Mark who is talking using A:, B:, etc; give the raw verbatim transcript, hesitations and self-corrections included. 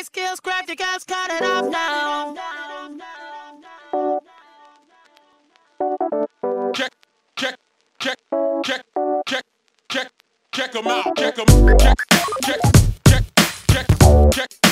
A: A-Skillz, Krafty, guys, cut it off now.
B: Check, check, check, check, check, check, check them out. Check them, check, check, check, check, check.